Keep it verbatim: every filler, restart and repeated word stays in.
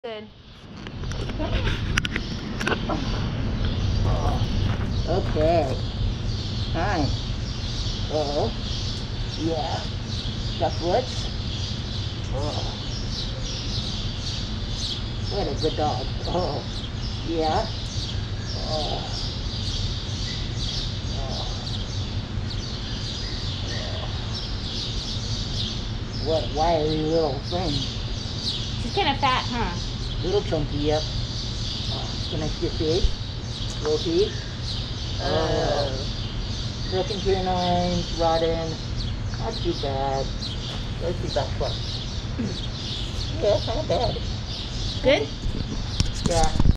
Good. Okay. Hi. Oh. Yeah. Duckwoods. Oh. What a good dog. Oh. Yeah. Oh. Oh. Oh. What a wiry little thing. She's kind of fat, huh? Little chunky, yep. Oh. Can I see your face? Little teeth? Oh. Broken canines, rotten. Not too bad. Let's see that one. Yeah, it's not bad. Good? Yeah.